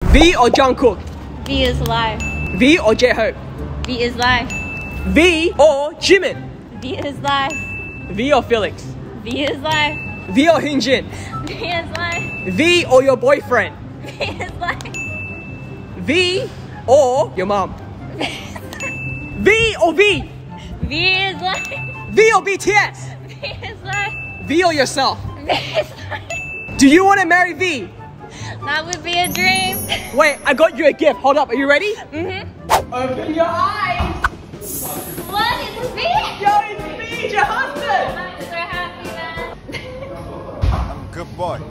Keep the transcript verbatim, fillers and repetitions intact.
V or Jungkook? V is live. V or J-Hope? V is live. V or Jimin? V is live. V or Felix? V is live. V or Hyunjin? V is live. V or your boyfriend? V is live. V or your mom? V or V? V is live. V or B T S? V is live. V or yourself? V is live. Do you want to marry V? That would be a dream. Wait, I got you a gift. Hold up, are you ready? Mm-hmm. Open your eyes. What is V? Yo, it's V, your husband. I'm so happy, man. I'm a good boy.